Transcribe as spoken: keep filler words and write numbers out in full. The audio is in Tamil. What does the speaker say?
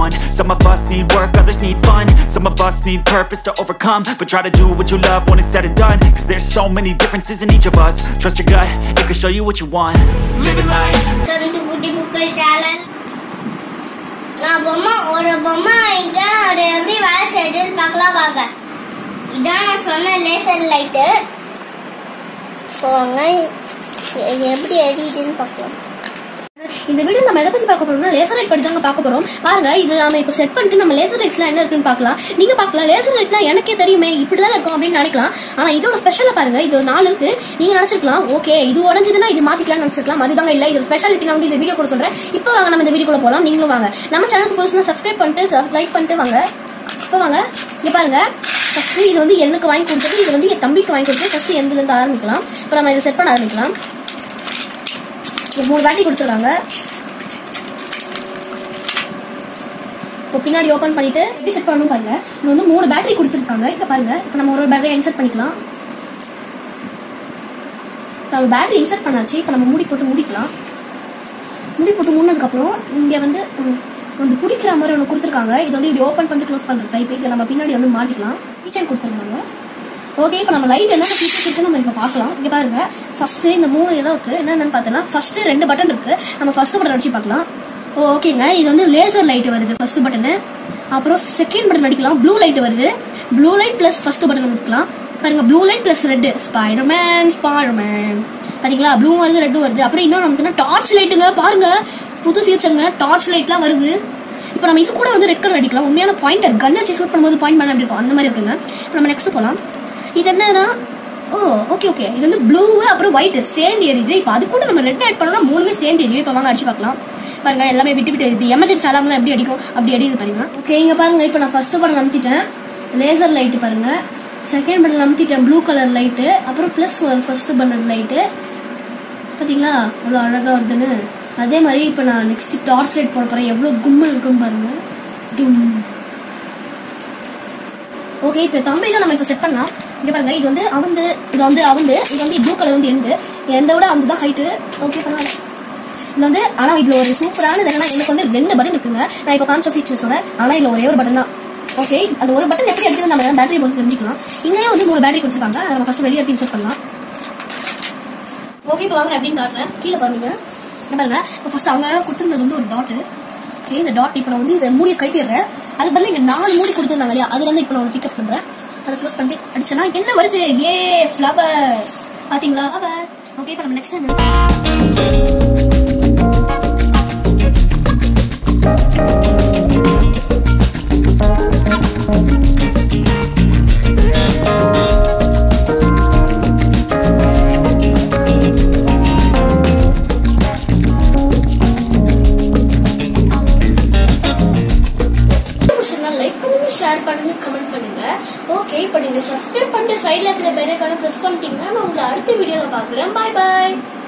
one. Some of us need work, others need fun. Some of us need purpose to overcome. But try to do what you love when it's said and done. Cause there's so many differences in each of us. Trust your gut, it can show you what you want. Living life. Welcome to Kutty Pookal channel. நான் பொம்மை ஒரு பொம்மை இங்க அது எப்படி வேலை செய்யுதுன்னு பார்க்கலாம் வாங்க. இதான் நான் சொன்ன லேசர் லைட்டு. போங்க எப்படி எரியுதுன்னு பார்க்கலாம். இந்த வீடியோ நம்ம எதை பத்தி பார்க்க போறோம்னா லேசர் லைட் பத்தி தாங்க பார்க்க போறோம். பாருங்க இது நம்ம இப்ப செட் பண்ணிட்டு நம்ம லேசர் லைட்ஸ்லாம் என்ன இருக்குன்னு பார்க்கலாம். நீங்க பார்க்கலாம் லேசர் லைட்லாம் எனக்கே தெரியுமே இப்படிதான் இருக்கும் அப்படின்னு நினைக்கலாம். ஆனா இதோட ஸ்பெஷலா பாருங்க இது நாலு இருக்கு. நீங்க நினைச்சிருக்கலாம் ஓகே இது உடஞ்சதுன்னா இது மாத்திக்கலாம் நினைச்சிருக்கலாம். அதுதாங்க இல்ல இது ஸ்பெஷாலிட்டி நான் வந்து இந்த வீடியோ கூட சொல்றேன். இப்போ வாங்க நம்ம இந்த வீடியோக்குள்ள போலாம். நீங்களும் வாங்க நம்ம சேனலுக்கு புதுசுனா சப்ஸ்கிரைப் பண்ணிட்டு லைக் பண்ணிட்டு வாங்க. இப்போ வாங்க இங்க பாருங்க ஃபர்ஸ்ட் இது வந்து எனக்கு வாங்கி கொடுத்தது இது வந்து என் தம்பிக்கு வாங்கி கொடுத்தது. ஃபர்ஸ்ட் எந்தல இருந்து ஆரம்பிக்கலாம். இப்போ நம்ம இதை செட் பண்ண ஆரம்பிக்கலாம். மூணு பேட்டரி கொடுத்துருக்காங்க. இப்போ பின்னாடி ஓபன் பண்ணிட்டு எப்படி செட் பண்ணணும் பாருங்க. இது வந்து மூணு பேட்டரி கொடுத்துருக்காங்க. இப்போ பாருங்க இப்போ நம்ம ஒரு பேட்டரி இன்சர்ட் பண்ணிக்கலாம். நம்ம பேட்டரி இன்சர்ட் பண்ணாச்சு. இப்போ நம்ம மூடி போட்டு மூடிக்கலாம். மூடி போட்டு மூடினதுக்கு அப்புறம் இங்க வந்து வந்து பிடிக்கிற மாதிரி ஒன்று கொடுத்துருக்காங்க. இது வந்து இப்படி ஓப்பன் பண்ணிட்டு க்ளோஸ் பண்ற டைப். இதை நம்ம பின்னாடி வந்து மாட்டிக்கலாம். கிச்சன் கொடுத்துருக்காங்க. ஓகே இப்போ நம்ம லைட் என்ன ஃபீச்சர்ஸ் இருக்கு நம்ம இப்போ பார்க்கலாம். இங்க பாருங்க ஃபர்ஸ்ட் இந்த மூணு இடம் இருக்கு. என்னன்னு பார்த்தோம்னா ஃபர்ஸ்ட் ரெண்டு பட்டன் இருக்கு. நம்ம ஃபர்ஸ்ட் பட்டன் அடிச்சு பார்க்கலாம். ஓகேங்க இது வந்து லேசர் லைட் வருது ஃபர்ஸ்ட் பட்டனு. அப்புறம் செகண்ட் பட்டன் அடிக்கலாம். ப்ளூ லைட் வருது. Blue light plus first button அடிக்கலாம். பாருங்க blue light plus red Spiderman Spiderman பாத்தீங்களா ப்ளூ வருது ரெட்டும் வருது. அப்புறம் இன்னொன்று நமக்கு டார்ச் லைட்டுங்க பாருங்க புது ஃபியூச்சருங்க டார்ச் லைட்லாம் வருது. இப்போ நம்ம இது கூட வந்து ரெட் கலர் அடிக்கலாம். உண்மையான பாயிண்டர் கன் வச்சு ஷூட் பண்ணும்போது பாயிண்ட் பண்ண அப்படி இருக்கும் அந்த மாதிரி இருக்குங்க. இப்போ நம்ம நெக்ஸ்ட் போலாம். இது என்னன்னா ஓ ஓகே ஓகே இது வந்து ப்ளூ அப்புறம் ஒயிட் சேர்ந்து எரியுது. இப்போ அது கூட நம்ம ரெட் ஆட் பண்ணோம்னா மூணுமே சேர்ந்து எரியும். இப்போ வாங்க அடிச்சு பார்க்கலாம். பாருங்க எல்லாமே விட்டு விட்டு எரியுது. எமர்ஜென்சி அலாம்லாம் எப்படி அடிக்கும் அப்படி அடிக்குது பாருங்க. ஓகே இங்க பாருங்க இப்போ நான் ஃபர்ஸ்ட் பட்டன் அமுத்திட்டேன். லேசர் லைட் பாருங்க. செகண்ட் பட்டன் அமுத்திட்டேன் ப்ளூ கலர் லைட்டு. அப்புறம் பிளஸ் ஃபர்ஸ்ட் பட்டன் லைட்டு பாத்தீங்களா அவ்வளோ அழகா வருதுன்னு. அதே மாதிரி இப்போ நான் நெக்ஸ்ட் டார்ச் லைட் போட போறேன். எவ்வளவு கும்மல் இருக்கும் பாருங்க. ஓகே இப்போ தம்பியில நம்ம இப்போ செட் பண்ணலாம். இங்க பாருங்க இது வந்து அவந்து இது வந்து அவந்து இது வந்து ப்ளூ கலர் வந்து எந்த எந்த விட அந்த தான் ஹைட்டு. ஓகே பரவாயில்ல. இது வந்து ஆனா இதுல ஒரு சூப்பரானது என்னன்னா எனக்கு வந்து ரெண்டு பட்டன் இருக்குங்க. நான் இப்போ காமிச்ச ஃபீச்சர்ஸோட ஆனா இதுல ஒரே ஒரு பட்டன் தான். ஓகே அந்த ஒரு பட்டன் எப்படி அடிக்கிறது நம்ம பேட்டரி போட்டு தெரிஞ்சுக்கலாம். இங்கேயே வந்து மூணு பேட்டரி கொடுத்துருக்காங்க. அதை நம்ம ஃபர்ஸ்ட் வெளியே எடுத்து இன்சர்ட் பண்ணலாம். ஓகே இப்போ வாங்க அப்படின்னு காட்டுறேன். கீழே பாருங்க பாருங்க இப்போ ஃபர்ஸ்ட் அவங்க கொடுத்துருந்தது வந்து ஒரு டாட். ஓகே இந்த டாட் இப்போ நான் வந்து இதை மூடியை கட்டிடுறேன். அதுக்கு பதில் இங்க நாலு மூடி கொடுத்துருந்தாங்க இல்லையா அதுல இருந்து இப்போ நான் பிக்கப் பண்றேன். அதை க்ளோஸ் பண்ணிட்டு அடிச்சனா என்ன வருது ஏ ஃப்ளவர் பாத்தீங்களா ஃப்ளவர். ஓகே இப்போ நம்ம நெக்ஸ்ட் என்ன லைக் பண்ணுங்க ஷேர் பண்ணுங்க கமெண்ட் பண்ணுங்க. ஓகே இப்போ நீங்க சப்ஸ்கிரைப் பண்ணிட்டு சைடுல இருக்கிற பெல் ஐகானை பிரஸ் பண்ணிட்டீங்கன்னா நான் உங்களை அடுத்த வீடியோல பாக்குறேன். Bye by.